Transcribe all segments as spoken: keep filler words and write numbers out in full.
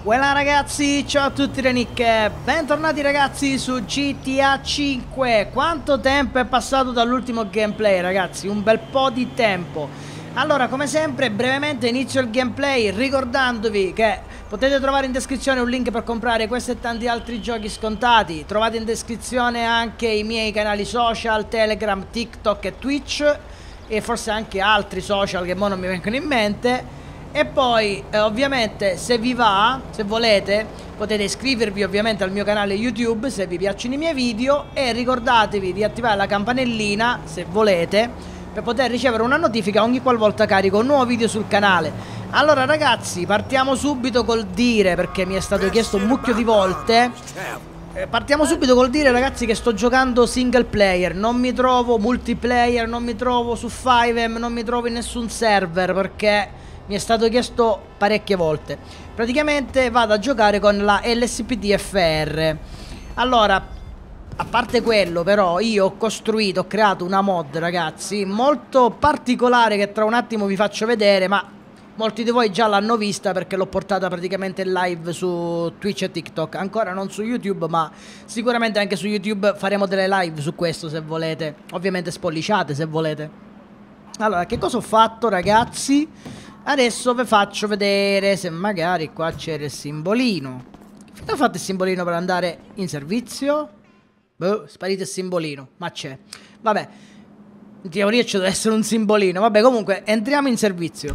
Buona ragazzi, ciao a tutti da Nick, bentornati ragazzi su G T A cinque. Quanto tempo è passato dall'ultimo gameplay ragazzi? Un bel po' di tempo. Allora, come sempre, brevemente inizio il gameplay ricordandovi che potete trovare in descrizione un link per comprare questo e tanti altri giochi scontati. Trovate in descrizione anche i miei canali social, Telegram, TikTok e Twitch, e forse anche altri social che mo non mi vengono in mente. E poi eh, ovviamente se vi va, se volete, potete iscrivervi ovviamente al mio canale YouTube se vi piacciono i miei video, e ricordatevi di attivare la campanellina se volete per poter ricevere una notifica ogni qualvolta carico un nuovo video sul canale. Allora ragazzi, partiamo subito col dire, perché mi è stato chiesto un mucchio di volte. eh, Partiamo subito col dire ragazzi che sto giocando single player, non mi trovo multiplayer, non mi trovo su five M, non mi trovo in nessun server, perché mi è stato chiesto parecchie volte. Praticamente vado a giocare con la L S P D F R. Allora, a parte quello però, io ho costruito, ho creato una mod ragazzi molto particolare che tra un attimo vi faccio vedere, ma molti di voi già l'hanno vista perché l'ho portata praticamente in live su Twitch e TikTok. Ancora non su YouTube, ma sicuramente anche su YouTube faremo delle live su questo se volete. Ovviamente spolliciate se volete. Allora, che cosa ho fatto ragazzi? Adesso vi faccio vedere se magari qua c'era il simbolino. Che fine ha fatto il simbolino per andare in servizio? Boh, sparito il simbolino, ma c'è. Vabbè, in teoria ci deve essere un simbolino. Vabbè, comunque, entriamo in servizio.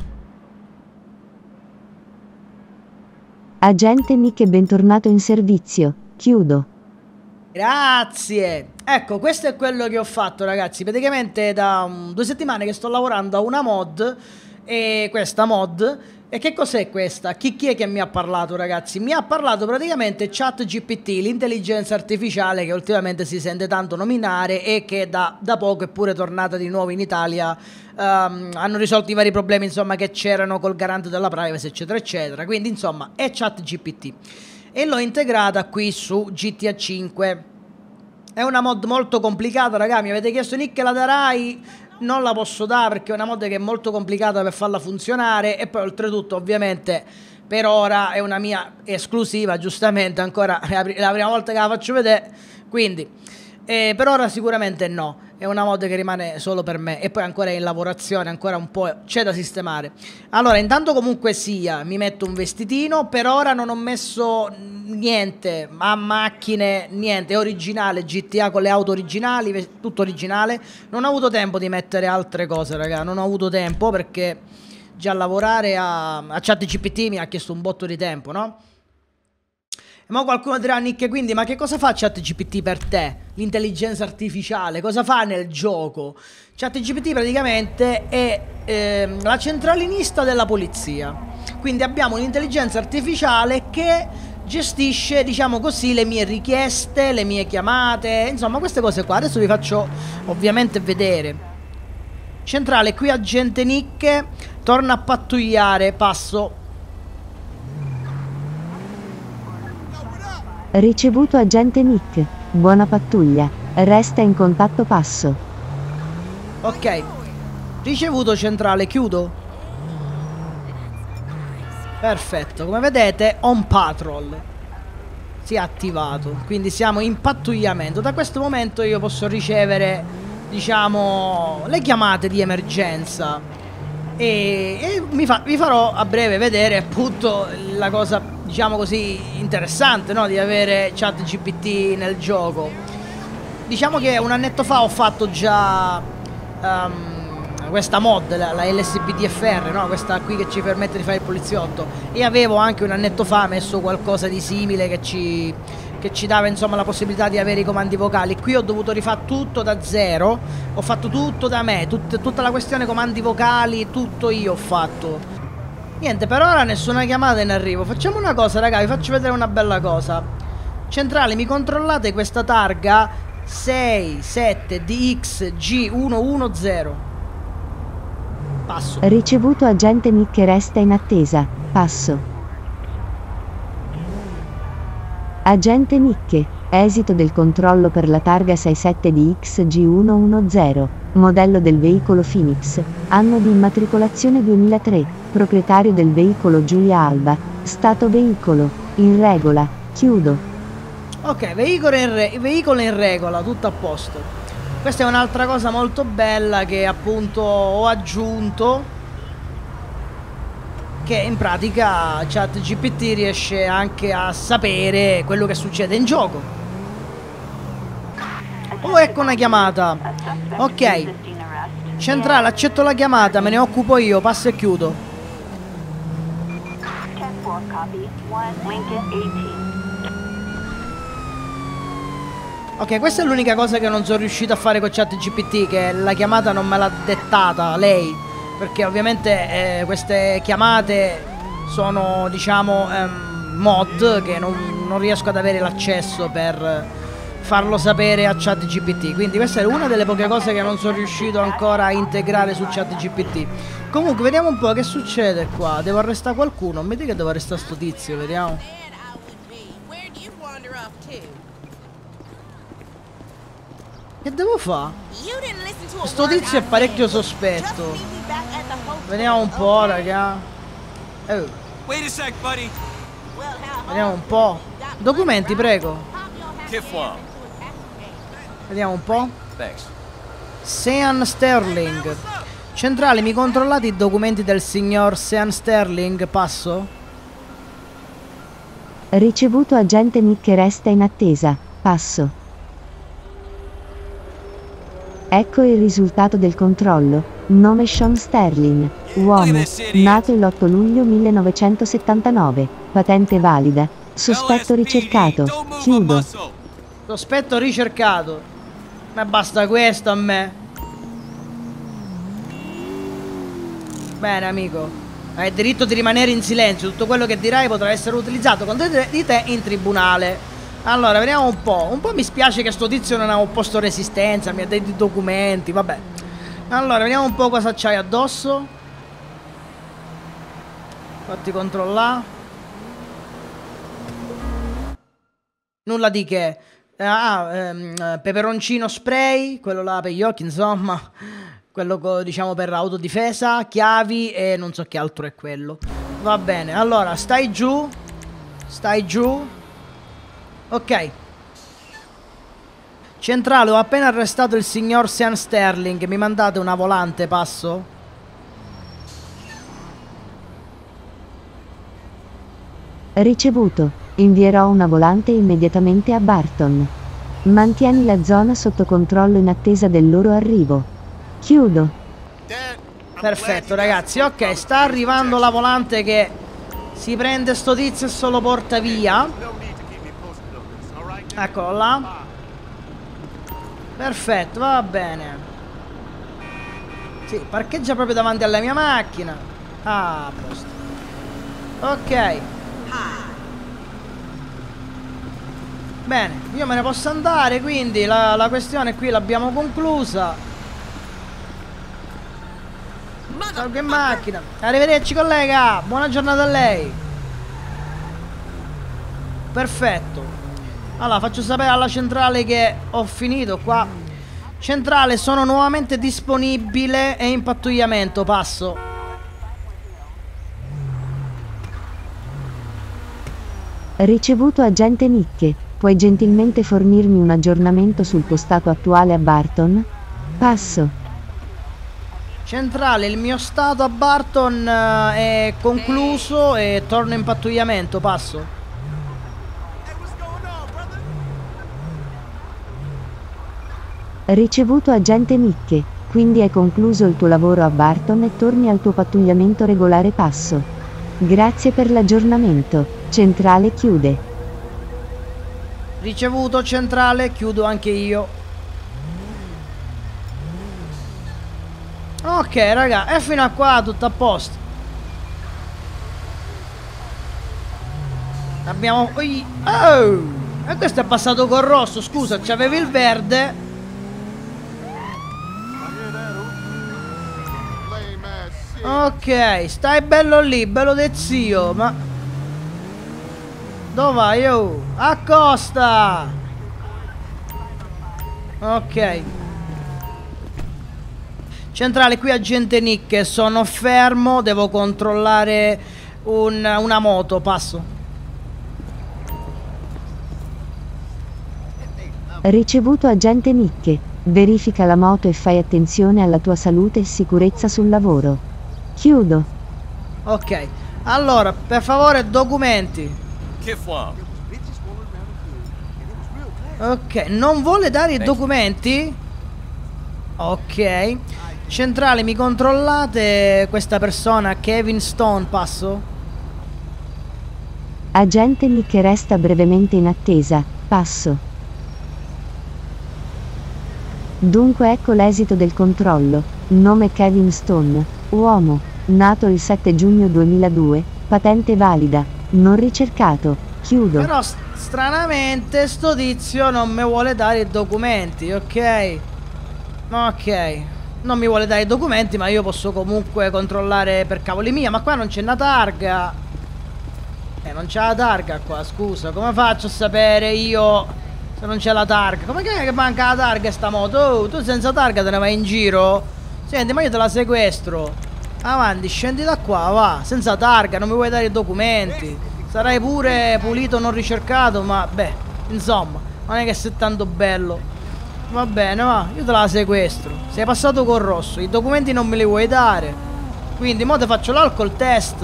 Agente Nick, bentornato in servizio. Chiudo. Grazie. Ecco, questo è quello che ho fatto ragazzi. Praticamente da um, due settimane che sto lavorando a una mod. E questa mod, e che cos'è questa? Chi, chi è che mi ha parlato ragazzi? Mi ha parlato praticamente ChatGPT, l'intelligenza artificiale che ultimamente si sente tanto nominare e che da, da poco è pure tornata di nuovo in Italia. um, Hanno risolto i vari problemi insomma che c'erano col garante della privacy eccetera eccetera. Quindi insomma è ChatGPT e l'ho integrata qui su G T A cinque. È una mod molto complicata raga, mi avete chiesto Nick la darai? Non la posso dare perché è una mod che è molto complicata per farla funzionare, e poi oltretutto ovviamente per ora è una mia esclusiva, giustamente ancora è la prima volta che la faccio vedere, quindi eh, per ora sicuramente no, è una mod che rimane solo per me, e poi ancora è in lavorazione, ancora un po' c'è da sistemare. Allora intanto comunque sia mi metto un vestitino, per ora non ho messo niente a macchine, niente, è originale G T A con le auto originali, tutto originale. Non ho avuto tempo di mettere altre cose raga, non ho avuto tempo perché già lavorare a, a ChatGPT mi ha chiesto un botto di tempo, no? E ma qualcuno dirà Nick, quindi ma che cosa fa ChatGPT per te? L'intelligenza artificiale, cosa fa nel gioco? ChatGPT praticamente è eh, la centralinista della polizia. Quindi abbiamo un'intelligenza artificiale che gestisce, diciamo così, le mie richieste, le mie chiamate, insomma queste cose qua. Adesso vi faccio ovviamente vedere. Centrale, qui agente Nick, torna a pattugliare, passo. Ricevuto agente Nick. Buona pattuglia. Resta in contatto, passo. Ok. Ricevuto centrale, chiudo. Perfetto, come vedete on patrol si è attivato, quindi siamo in pattugliamento. Da questo momento io posso ricevere, diciamo, le chiamate di emergenza e, e mi fa, vi farò a breve vedere appunto la cosa, diciamo così, interessante, no? Di avere ChatGPT nel gioco. Diciamo che un annetto fa ho fatto già um, questa mod, la, la L S P D F R, no? Questa qui che ci permette di fare il poliziotto, e avevo anche un annetto fa messo qualcosa di simile che ci, che ci dava insomma la possibilità di avere i comandi vocali. Qui ho dovuto rifare tutto da zero, ho fatto tutto da me, tut, tutta la questione comandi vocali, tutto io ho fatto. Niente, per ora nessuna chiamata in arrivo. Facciamo una cosa raga, vi faccio vedere una bella cosa. Centrale, mi controllate questa targa sei sette D X G uno uno zero. Passo. Ricevuto agente Nick, resta in attesa, passo. Agente Nick, Esito del controllo per la targa sei sette D X G centodiciannove, modello del veicolo Phoenix, anno di immatricolazione duemilatré, proprietario del veicolo Giulia Alba, stato veicolo, in regola, chiudo. Ok, veicolo in, re veicolo in regola, tutto a posto. Questa è un'altra cosa molto bella che appunto ho aggiunto, che in pratica ChatGPT riesce anche a sapere quello che succede in gioco. Oh, ecco una chiamata. Ok. Centrale, accetto la chiamata, me ne occupo io, passo e chiudo. Ok, questa è l'unica cosa che non sono riuscito a fare con ChatGPT, che la chiamata non me l'ha dettata lei, perché ovviamente eh, queste chiamate sono, diciamo, ehm, mod che non, non riesco ad avere l'accesso per farlo sapere a ChatGPT. Quindi questa è una delle poche cose che non sono riuscito ancora a integrare su ChatGPT. Comunque vediamo un po' che succede qua. Devo arrestare qualcuno? Non mi dica che devo arrestare sto tizio, vediamo. Che devo fare? Sto tizio è parecchio sospetto. Vediamo un po', raga. Oh. Vediamo un po'. Documenti, prego. Vediamo un po'. Sean Sterling. Centrale, mi controllate i documenti del signor Sean Sterling? Passo? Ricevuto agente Nick, resta in attesa. Passo. Ecco il risultato del controllo. Nome Sean Sterling. Uomo. Nato l'otto luglio millenovecentosettantanove. Patente valida. Sospetto ricercato. Chiudo. Sospetto ricercato. Ma basta questo a me. Bene, amico. Hai diritto di rimanere in silenzio. Tutto quello che dirai potrà essere utilizzato contro di te in tribunale. Allora, vediamo un po'. Un po' mi spiace che sto tizio non ha opposto resistenza, mi ha detto i documenti, vabbè. Allora, vediamo un po' cosa c'hai addosso. Fatti controllare. Nulla di che. Ah, ehm, peperoncino spray, quello là per gli occhi, insomma. Quello, diciamo, per autodifesa, chiavi e non so che altro è quello. Va bene, allora, stai giù. Stai giù. Ok. Centrale, ho appena arrestato il signor Sean Sterling. Mi mandate una volante, passo? Ricevuto. Invierò una volante immediatamente a Barton. Mantieni la zona sotto controllo in attesa del loro arrivo. Chiudo. Perfetto, ragazzi. Ok, sta arrivando la volante che si prende sto tizio e se lo porta via. Eccolo là. Perfetto, va bene. Sì, parcheggia proprio davanti alla mia macchina. Ah, a posto. Ok. Bene, io me ne posso andare, quindi la, la questione qui l'abbiamo conclusa. Salgo in macchina. Arrivederci, collega. Buona giornata a lei. Perfetto. Allora, faccio sapere alla centrale che ho finito qua. Centrale, sono nuovamente disponibile e in pattugliamento, passo. Ricevuto agente Nick. Puoi gentilmente fornirmi un aggiornamento sul tuo stato attuale a Barton? Passo. Centrale, il mio stato a Barton uh, è concluso e torno in pattugliamento, passo. Ricevuto agente Nick. Quindi è concluso il tuo lavoro a Barton e torni al tuo pattugliamento regolare, passo. Grazie per l'aggiornamento. Centrale chiude. Ricevuto, centrale, chiudo anche io. Ok, raga, e fino a qua tutto a posto. Abbiamo... Oh! E questo è passato col rosso, scusa, c'avevi il verde. Ok, stai bello lì, bello de zio, ma... Dove vai, oh? Accosta! Ok. Centrale, qui agente Nick, sono fermo, devo controllare un, una moto, passo. Ricevuto agente Nick, verifica la moto e fai attenzione alla tua salute e sicurezza sul lavoro. Chiudo. Ok, allora, per favore, documenti. Ok, non vuole dare i documenti? Ok. Centrale, mi controllate questa persona, Kevin Stone, passo? Agente Nick resta brevemente in attesa, passo. Dunque ecco l'esito del controllo. Nome Kevin Stone, uomo, nato il sette giugno duemiladue, patente valida, non ricercato, chiudo. Però stranamente sto tizio non mi vuole dare i documenti, ok? Ok. Non mi vuole dare i documenti, ma io posso comunque controllare per cavoli mia. Ma qua non c'è una targa. Eh, non c'è la targa qua, scusa. Come faccio a sapere io se non c'è la targa? Come che manca la targa sta moto? Oh, tu senza targa te ne vai in giro? Senti, ma io te la sequestro. Avanti, scendi da qua, va. Senza targa, non mi vuoi dare i documenti. Sarai pure pulito, non ricercato, ma beh, insomma, non è che sei tanto bello. Va bene, va, io te la sequestro. Sei passato col rosso, i documenti non me li vuoi dare. Quindi mo te faccio l'alcol test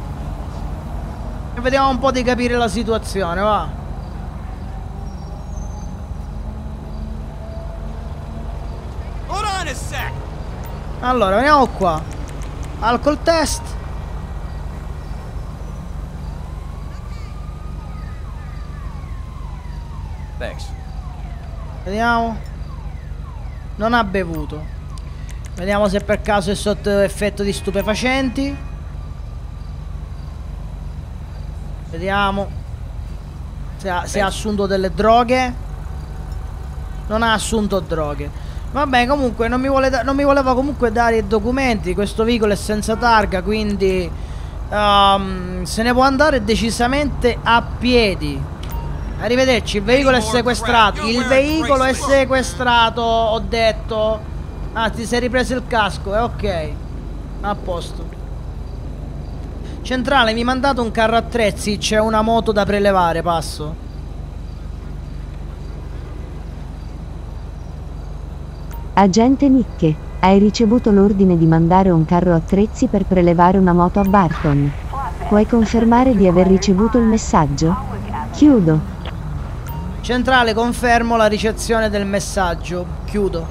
e vediamo un po' di capire la situazione, va. Allora, veniamo qua. Alcol test. Thanks. Vediamo. Non ha bevuto. Vediamo se per caso è sotto effetto di stupefacenti. Vediamo se ha, se ha assunto delle droghe. Non ha assunto droghe. Vabbè, comunque non mi, vuole da non mi voleva comunque dare i documenti. Questo veicolo è senza targa, quindi um, se ne può andare decisamente a piedi. Arrivederci, il veicolo è sequestrato. Il veicolo è sequestrato, ho detto. Ah, ti sei ripreso il casco, eh, ok. A posto. Centrale, mi mandate un carro attrezzi, c'è una moto da prelevare, passo. Agente Nick, hai ricevuto l'ordine di mandare un carro attrezzi per prelevare una moto a Barton. Puoi confermare di aver ricevuto il messaggio? Chiudo. Centrale, confermo la ricezione del messaggio. Chiudo.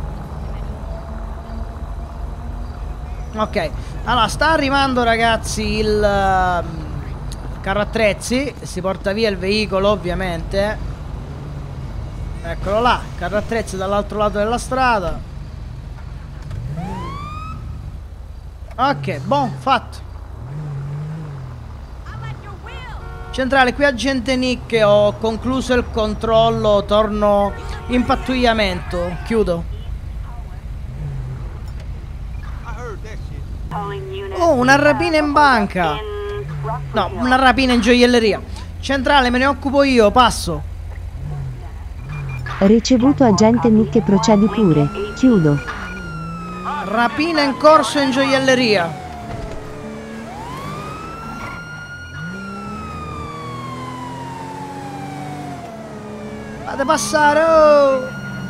Ok. Allora, sta arrivando, ragazzi, il uh, carro attrezzi. Si porta via il veicolo, ovviamente. Eccolo là. Carro attrezzi dall'altro lato della strada. Ok, buon, fatto. Centrale, qui agente Nick, ho concluso il controllo, torno in pattugliamento, chiudo. Oh, una rapina in banca. No, una rapina in gioielleria. Centrale, me ne occupo io, passo. Ricevuto agente Nick, procedi pure, chiudo. Rapina in corso in gioielleria. Fate passare, oh!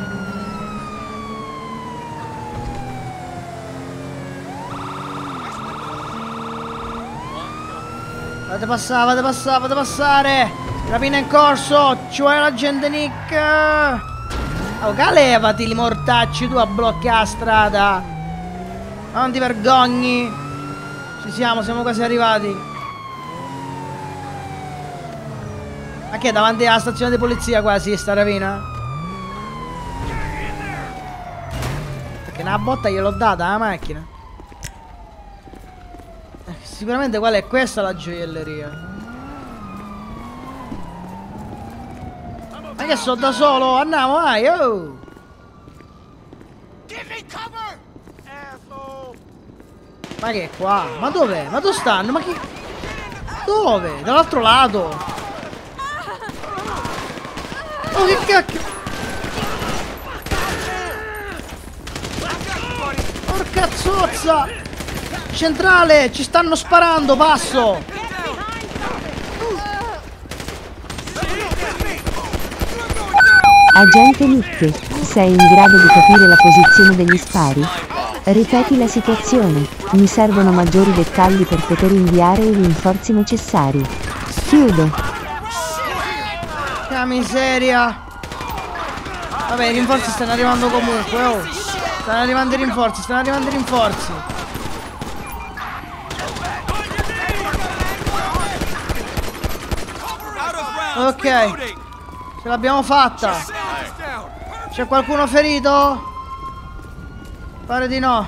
Fate passare, fate passare, fate passare! Rapina in corso, ci vuole l'agente Nick! Oh, levati li mortacci tu a bloccare la strada! Non ti vergogni! Ci siamo, siamo quasi arrivati! Ma che è davanti alla stazione di polizia quasi sta rapina? Perché una botta gliel'ho data alla macchina. eh, Sicuramente qual è questa la gioielleria? Ma che sono da solo? Andiamo, vai, oh! Ma che è qua? Ma dov'è? Ma dove stanno? Ma che... Dove? Dall'altro lato! Oh, che cacchio! Porca zozza! Centrale, ci stanno sparando, passo! Agente Nick, sei in grado di capire la posizione degli spari? Ripeti la situazione. Mi servono maggiori dettagli per poter inviare i rinforzi necessari. Chiudo. Che miseria! Vabbè, i rinforzi stanno arrivando comunque, oh! Stanno arrivando i rinforzi, stanno arrivando i rinforzi! Ok, ce l'abbiamo fatta. C'è qualcuno ferito? Pare di no.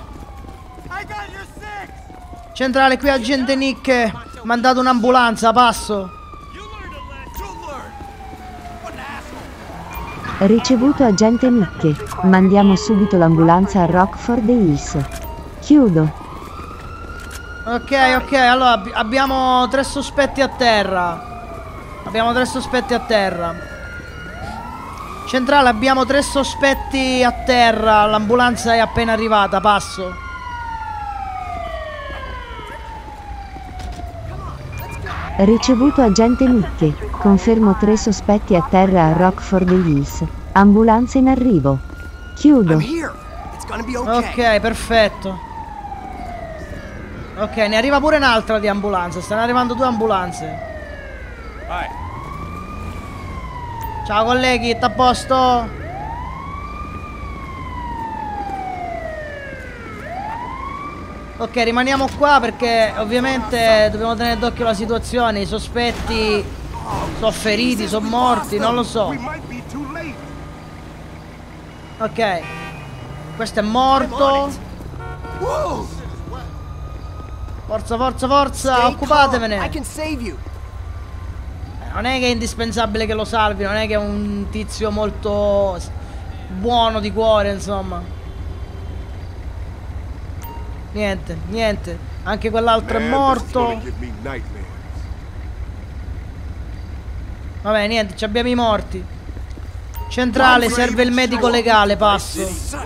Centrale, qui agente Nick, mandato un'ambulanza, passo. Ricevuto agente Nick, mandiamo subito l'ambulanza a Rockford Hills. Chiudo. Ok, ok, allora ab abbiamo tre sospetti a terra. Abbiamo tre sospetti a terra. Centrale, abbiamo tre sospetti a terra. L'ambulanza è appena arrivata, passo. Ricevuto agente Nick, confermo tre sospetti a terra a Rockford Hills. Ambulanza in arrivo. Chiudo. Ok, perfetto. Ok, ne arriva pure un'altra di ambulanza. Stanno arrivando due ambulanze. Ciao colleghi, sta a posto? Ok, rimaniamo qua perché ovviamente dobbiamo tenere d'occhio la situazione. I sospetti sono feriti, sono morti, non lo so. Ok, questo è morto. Forza, forza, forza, occupatevene. Non è che è indispensabile che lo salvi, non è che è un tizio molto buono di cuore, insomma. Niente, niente. Anche quell'altro è morto. Vabbè, niente, ci abbiamo i morti. Centrale, serve il medico legale, passo.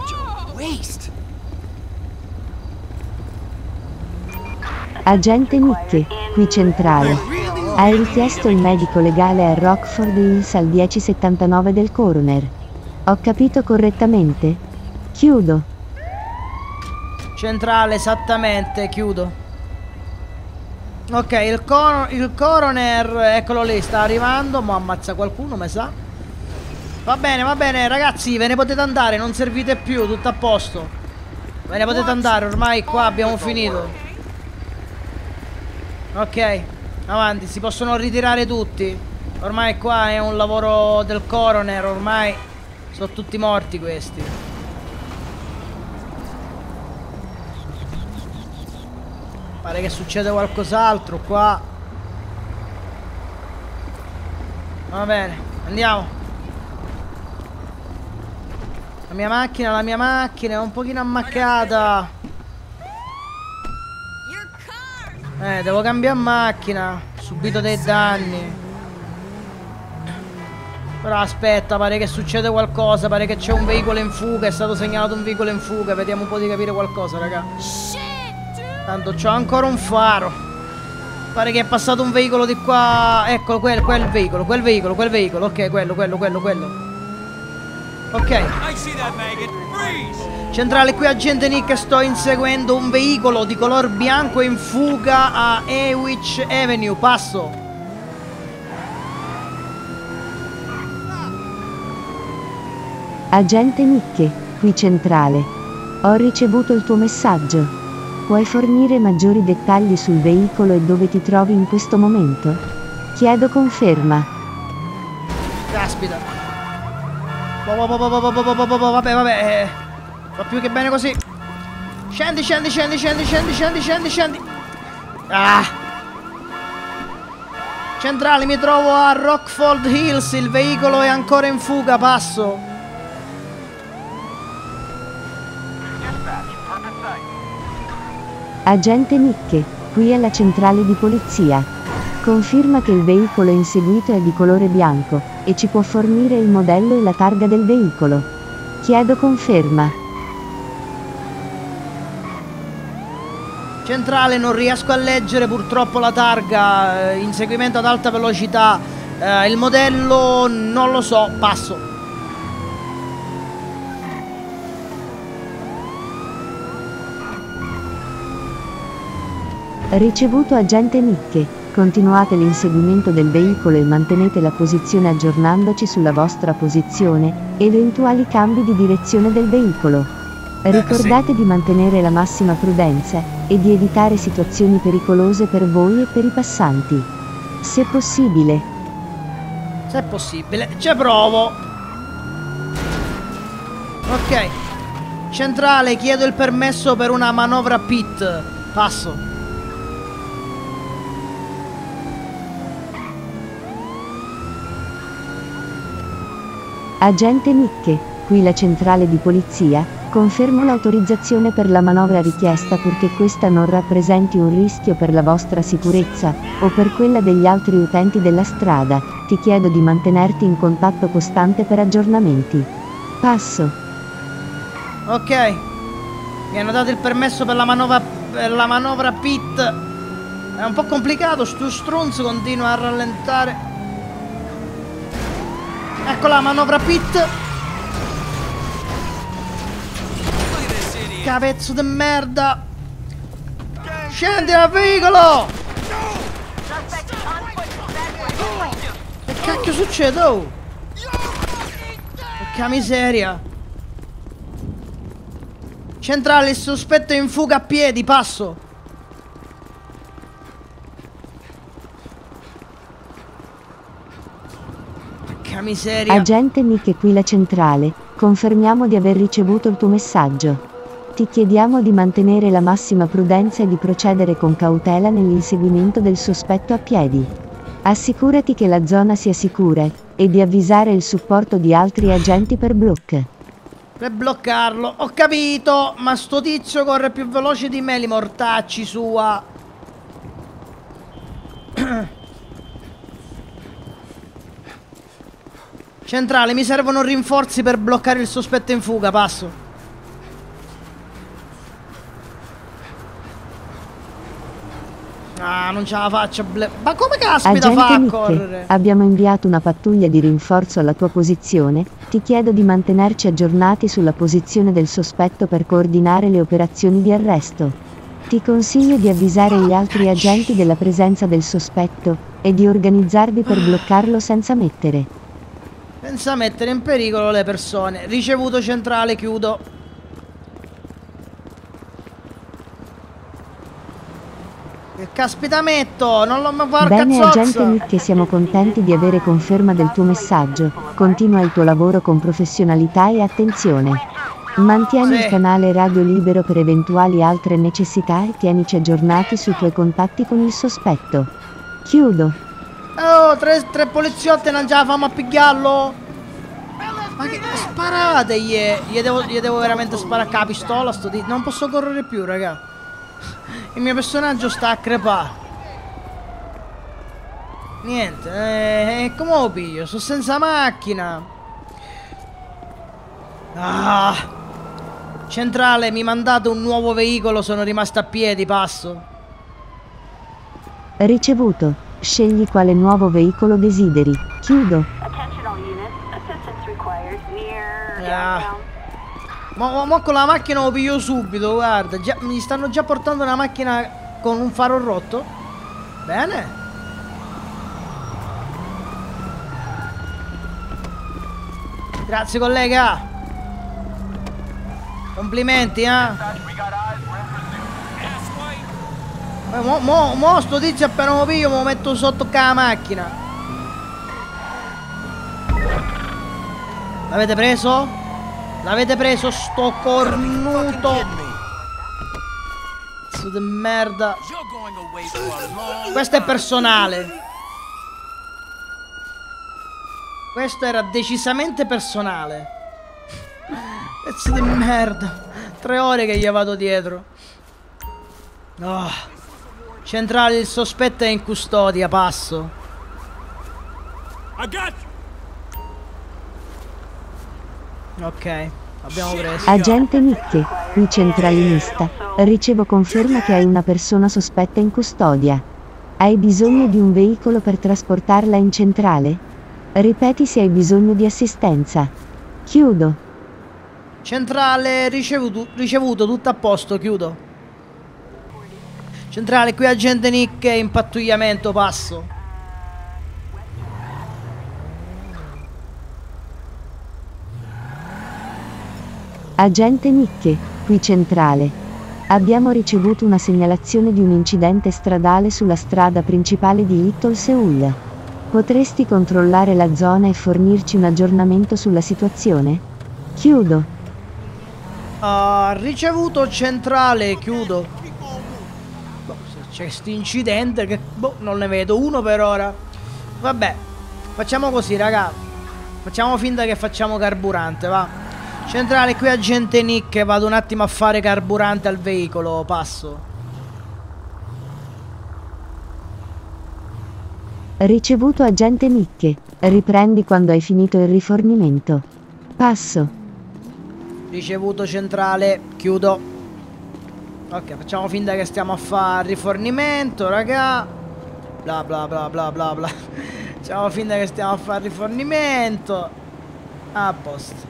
Agente Nick, qui centrale. Hai richiesto il medico legale a Rockford Hills al dieci settantanove del coroner. Ho capito correttamente? Chiudo. Centrale, esattamente, chiudo. Ok, il, cor il coroner, eccolo lì, sta arrivando. Ma ammazza qualcuno, mi sa. Va bene, va bene, ragazzi, ve ne potete andare, non servite più, tutto a posto. Ve ne potete andare, ormai qua abbiamo finito. Ok, avanti, si possono ritirare tutti. Ormai qua è un lavoro del coroner, ormai sono tutti morti questi. Pare che succede qualcos'altro qua. Va bene, andiamo. La mia macchina, la mia macchina è un pochino ammaccata. Eh, devo cambiare macchina. Subito dei danni. Però aspetta, pare che succede qualcosa. Pare che c'è un veicolo in fuga. È stato segnalato un veicolo in fuga. Vediamo un po' di capire qualcosa, raga. Tanto c'ho ancora un faro. Pare che è passato un veicolo di qua. Ecco, quel, quel veicolo, quel veicolo, quel veicolo. Ok, quello, quello, quello, quello. Ok. Centrale, qui agente Nick, sto inseguendo un veicolo di color bianco in fuga a Ewich Avenue. Passo. Agente Nick, qui centrale. Ho ricevuto il tuo messaggio. Puoi fornire maggiori dettagli sul veicolo e dove ti trovi in questo momento? Chiedo conferma. Caspita. Vabbè, vabbè. Va più che bene così. Scendi, scendi, scendi, scendi, scendi, scendi, scendi, scendi. Ah. Centrale, mi trovo a Rockford Hills. Il veicolo è ancora in fuga, passo. Agente Nick, qui è la centrale di polizia. Conferma che il veicolo inseguito è di colore bianco e ci può fornire il modello e la targa del veicolo. Chiedo conferma. Centrale, non riesco a leggere purtroppo la targa. eh, Inseguimento ad alta velocità. eh, Il modello non lo so, passo. Ricevuto agente Nicke. Continuate l'inseguimento del veicolo e mantenete la posizione aggiornandoci sulla vostra posizione, eventuali cambi di direzione del veicolo. Ricordate di mantenere la massima prudenza e di evitare situazioni pericolose per voi e per i passanti. Se possibile. Se è possibile, ci provo. Ok. Centrale, chiedo il permesso per una manovra pit. Passo. Agente Nicke, qui la centrale di polizia, confermo l'autorizzazione per la manovra richiesta purché questa non rappresenti un rischio per la vostra sicurezza, o per quella degli altri utenti della strada. Ti chiedo di mantenerti in contatto costante per aggiornamenti. Passo. Ok. Mi hanno dato il permesso per la manovra, per la manovra pit. È un po' complicato, sto stronzo continua a rallentare. Ecco la manovra pit. Cazzo di merda. Scendi dal veicolo. Che cacchio succede? Oh? Porca miseria. Centrale, il sospetto è in fuga a piedi, passo. Miseria. Agente Nicke, qui la centrale, confermiamo di aver ricevuto il tuo messaggio. Ti chiediamo di mantenere la massima prudenza e di procedere con cautela nell'inseguimento del sospetto a piedi. Assicurati che la zona sia sicura e di avvisare il supporto di altri agenti per block. Per bloccarlo, ho capito, ma sto tizio corre più veloce di me, li mortacci sua. Centrale, mi servono rinforzi per bloccare il sospetto in fuga, passo. Ah, non ce la faccio. Ma come caspita Agente fa a Nicke, correre? abbiamo inviato una pattuglia di rinforzo alla tua posizione. Ti chiedo di mantenerci aggiornati sulla posizione del sospetto per coordinare le operazioni di arresto. Ti consiglio di avvisare gli altri agenti della presenza del sospetto e di organizzarvi per bloccarlo senza mettere. Senza mettere in pericolo le persone. Ricevuto centrale, chiudo. Che caspita metto? Non l'ho mai fatto. Bene agente Nicke, siamo contenti di avere conferma del tuo messaggio. Continua il tuo lavoro con professionalità e attenzione. Mantieni Sì. il canale radio libero per eventuali altre necessità e tienici aggiornati sui tuoi contatti con il sospetto. Chiudo. Oh, tre, tre poliziotti non ce la famo a pigliarlo. Ma che sparate gli, gli, devo, gli devo veramente sparare a pistola sto di... Non posso correre più, raga. Il mio personaggio sta a crepare. Niente, eh, come lo piglio? Sono senza macchina. Ah. Centrale, mi mandate un nuovo veicolo, sono rimasto a piedi, passo. Ricevuto. Scegli quale nuovo veicolo desideri. Chiudo. Ah. Mo, mo, mo con la macchina lo piglio subito, guarda. Già, mi stanno già portando una macchina con un faro rotto. Bene. Grazie collega. Complimenti, eh. Eh, Mo, mo, mo sto tizio appena lo piglio me lo metto sotto con la macchina. L'avete preso? L'avete preso sto cornuto? Pezzo di merda. Questo è personale. Questo era decisamente personale. Pezzo di merda. Tre ore che gli vado dietro. Oh. Centrale, il sospetto è in custodia, passo. Ok. Abbiamo preso. Agente Nicche, qui centralinista. Ricevo conferma che hai una persona sospetta in custodia. Hai bisogno di un veicolo per trasportarla in centrale? Ripeti se hai bisogno di assistenza. Chiudo. Centrale ricevuto, ricevuto, tutto a posto, chiudo. Centrale, qui agente Nicche in pattugliamento, passo. Agente Nicche, qui centrale. Abbiamo ricevuto una segnalazione di un incidente stradale sulla strada principale di Little Seoul. Potresti controllare la zona e fornirci un aggiornamento sulla situazione? Chiudo. Uh, ricevuto centrale, chiudo. Boh, se c'è questo incidente che boh, non ne vedo uno per ora. Vabbè, facciamo così, raga. Facciamo finta che facciamo carburante, va. Centrale, qui agente Nick, vado un attimo a fare carburante al veicolo, passo. Ricevuto agente Nicche, riprendi quando hai finito il rifornimento. Passo. Ricevuto centrale, chiudo. Ok, facciamo finta che stiamo a fare rifornimento, raga. Bla bla bla bla bla bla. Facciamo finta che stiamo a fare rifornimento. A posto.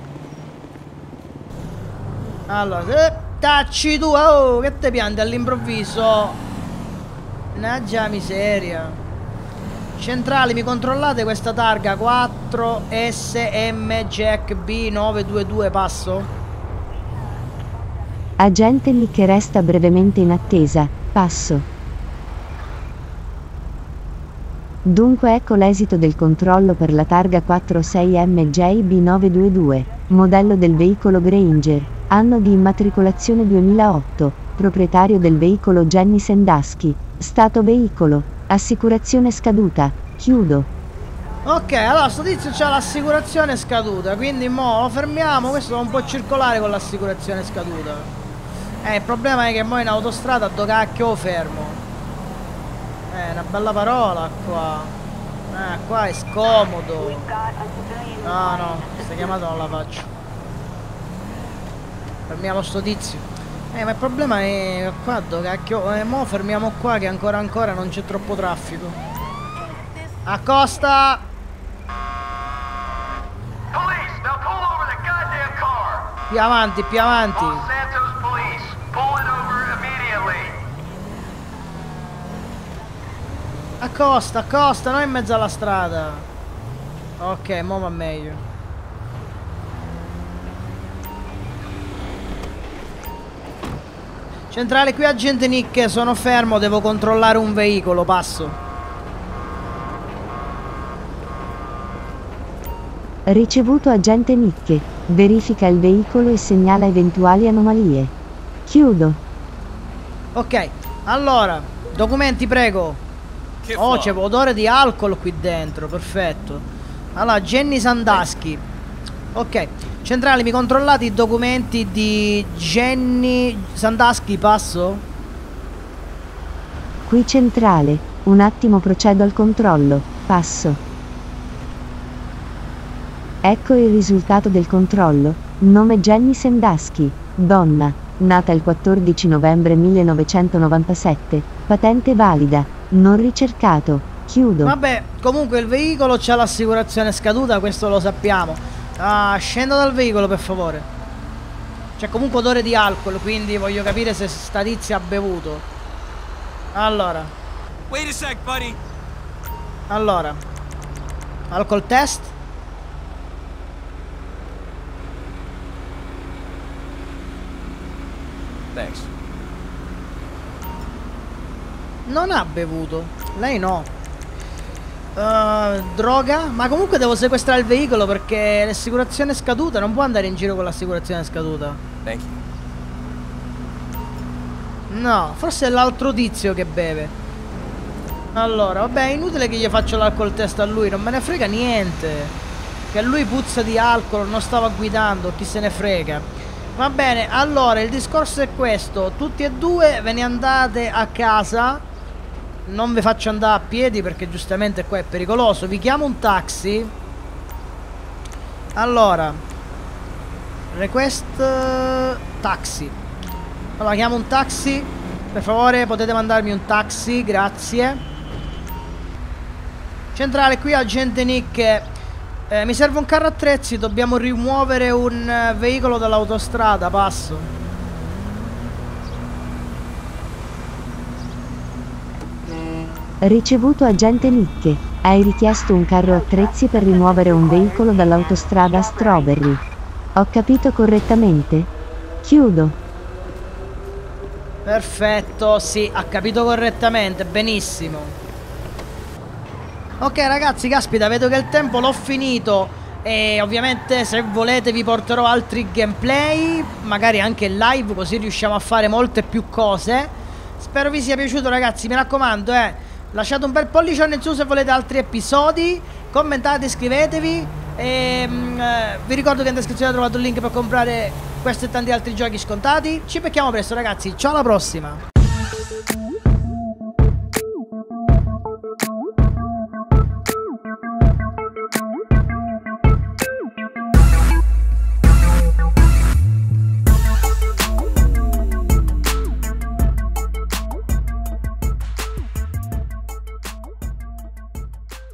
Allora, eh, tacci tu, oh, che te pianti all'improvviso? Naggia miseria. Centrale, mi controllate questa targa quattro S M Jack B nove due due, passo? Agente Nicche resta brevemente in attesa, passo. Dunque ecco l'esito del controllo per la targa quattro sei M J B nove due due, modello del veicolo Granger. Anno di immatricolazione duemilaotto, proprietario del veicolo Jenny Sendaschi, stato veicolo, assicurazione scaduta, chiudo. Ok, allora sto tizio c'ha l'assicurazione scaduta, quindi mo lo fermiamo, questo non può circolare con l'assicurazione scaduta. Eh, il problema è che mo in autostrada do cacchio fermo. Eh, una bella parola qua. Eh, qua è scomodo. No, no, questa chiamata non la faccio. Fermiamo sto tizio. Eh, ma il problema è qua, do cacchio. Eh, mo fermiamo qua che ancora ancora non c'è troppo traffico. Accosta! Più avanti, più avanti. Accosta, accosta, non in mezzo alla strada. Ok, mo va meglio. Centrale, qui agente Nick, sono fermo, devo controllare un veicolo, passo. Ricevuto agente Nicche, verifica il veicolo e segnala eventuali anomalie. Chiudo. Ok, allora, documenti prego. Oh, c'è odore di alcol qui dentro, perfetto. Allora, Jenny Sandaschi. Ok, centrale, mi controllate i documenti di Jenny Sandaschi, passo? Qui centrale, un attimo procedo al controllo, passo. Ecco il risultato del controllo. Nome Jenny Sendaschi, donna, nata il quattordici novembre millenovecentonovantasette, patente valida, non ricercato, chiudo. Vabbè, comunque il veicolo c'ha l'assicurazione scaduta, questo lo sappiamo. Ah, scendo dal veicolo per favore. C'è comunque odore di alcol, quindi voglio capire se sta tizia ha bevuto. Allora. Wait a sec, buddy. Allora. Alcol test. Thanks. Non ha bevuto. Lei no. Uh, droga? Ma comunque devo sequestrare il veicolo perché l'assicurazione è scaduta. Non può andare in giro con l'assicurazione scaduta. Thank you. No, forse è l'altro tizio che beve. Allora, vabbè, è inutile che gli faccio l'alcol test a lui. Non me ne frega niente. Che lui puzza di alcol, non stava guidando, chi se ne frega. Va bene, allora il discorso è questo. Tutti e due ve ne andate a casa. Non vi faccio andare a piedi perché giustamente qua è pericoloso. Vi chiamo un taxi. Allora, request uh, taxi. Allora chiamo un taxi. Per favore potete mandarmi un taxi, grazie. Centrale, qui agente Nick. eh, Mi serve un carro attrezzi. Dobbiamo rimuovere un uh, veicolo dall'autostrada. Passo. Ricevuto agente Nick. Hai richiesto un carro attrezzi per rimuovere un veicolo dall'autostrada Strawberry. Ho capito correttamente? Chiudo. Perfetto, sì, ha capito correttamente, benissimo. Ok ragazzi, caspita, vedo che il tempo l'ho finito. E ovviamente se volete vi porterò altri gameplay, magari anche in live, così riusciamo a fare molte più cose. Spero vi sia piaciuto ragazzi, mi raccomando, eh lasciate un bel pollicione in su se volete altri episodi. Commentate, iscrivetevi. E mm, eh, vi ricordo che in descrizione trovate un link per comprare questo e tanti altri giochi scontati. Ci becchiamo presto ragazzi, ciao, alla prossima.